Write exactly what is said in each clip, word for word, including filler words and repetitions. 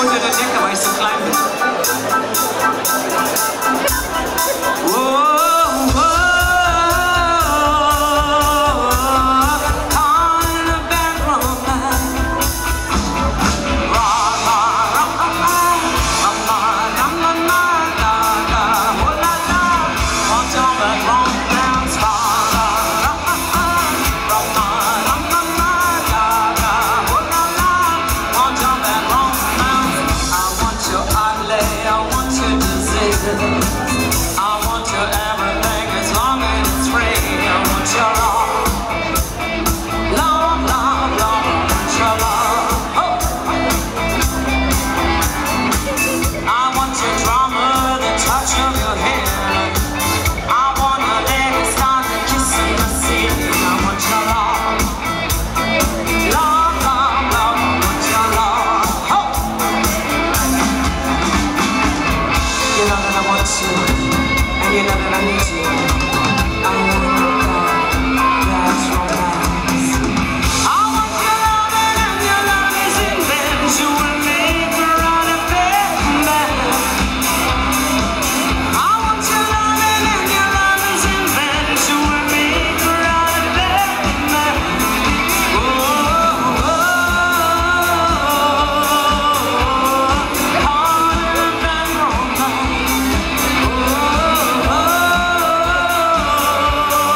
unter der Decke, weil ich so klein bin. Oh, oh, caught in a backroom line. Ra, ra, ra, ra, ra, ra, ra, ra, ra, ra, ra, oh la la, walked on that long dance hall. Ra, ra, ra, ra, ra, ra, ra, ra, ra, ra, oh la la, walked on that long dance. I want your outlay, I want your disease. I want your everything as long as it's free. I want your love, love, love, love. I want your love. Oh. I want your drama, the touch of your hair. I want your legs starting kissing the sea. I want your love, love, love, love. I want your love. Oh. You know that I want you. You know that I need you. I know that that's romance. I want your loving and your love is eventual maker out of bed. I want your loving and your love is eventual maker out of bed. Oh, oh, oh, harder than romance. Oh, oh, oh.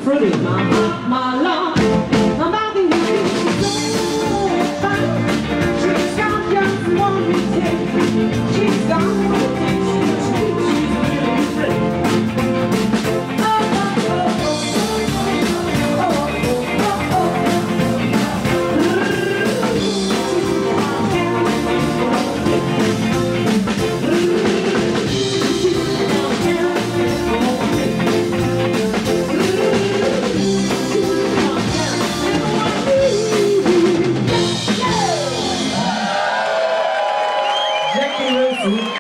Fruity, my heart, my love, I'm about to hear you so fine. She's got just one mistake. She's got one mistake.